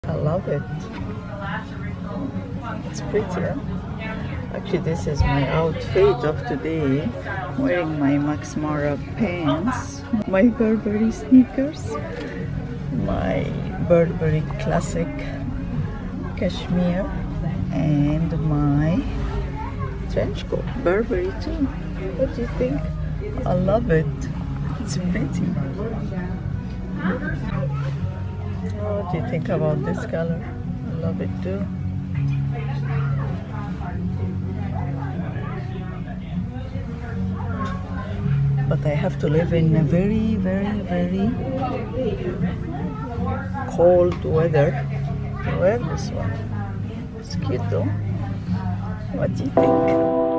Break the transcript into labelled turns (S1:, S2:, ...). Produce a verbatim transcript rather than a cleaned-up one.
S1: I love it. It's pretty, huh? Actually, this is my outfit of today. Wearing my Max Mara pants, my Burberry sneakers, my Burberry classic cashmere, and my trench coat. Burberry too. What do you think? I love it. It's pretty. What do you think about this color? I love it too. But I have to live in a very, very, very cold weather to wear this one. It's cute though. What do you think?